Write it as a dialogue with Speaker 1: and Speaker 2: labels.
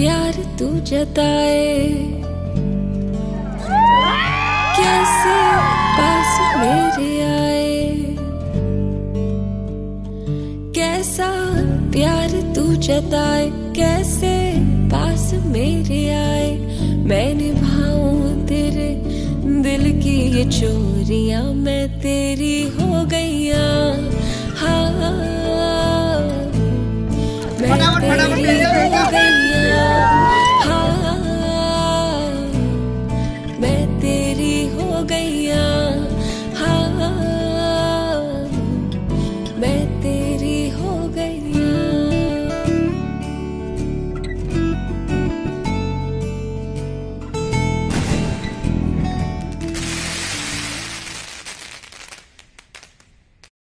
Speaker 1: प्यार तू जताए, कैसे पास मेरे आए, कैसा प्यार तू जताए, कैसे पास मेरे आए। मैं निभाऊं तेरे दिल की ये चोरियां, मैं तेरी हो गई